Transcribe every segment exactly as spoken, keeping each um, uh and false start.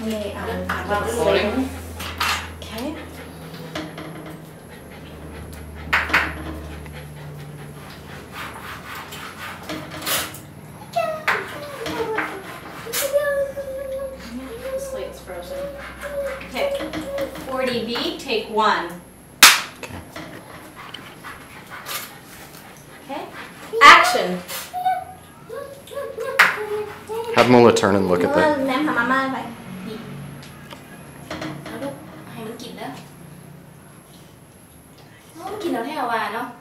นี่อ่านอ่านว่า Rolling. sling okay Slate's frozen. Okay. forty B, take one. Okay. Okay. Action. Have Mola turn and look at เมื่อ that. แนมหามาม่าไปเอาลูกให้มันกินแล้วมันกินแล้วแท้ว่าเนาะ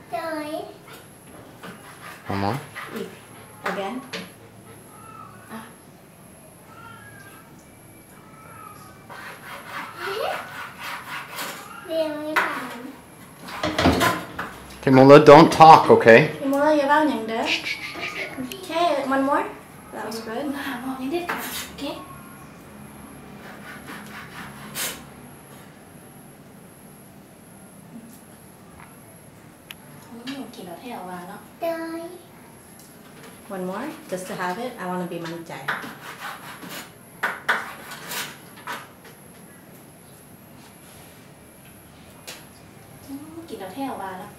One more. again Okay, Mola, don't talk, okay? พี่โมเลยอย่าเล่าอย่างเด้อ okay one more that was good หาหมอยังเด็ดค่ะโอเคกินแล้วแท้ว่าเนาะ one more just to have it I want to be มั่นใจกินแล้วแท้ว่าแล้ว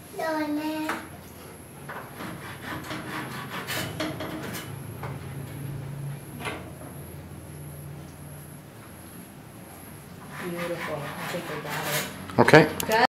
beautiful I think we got it Okay. good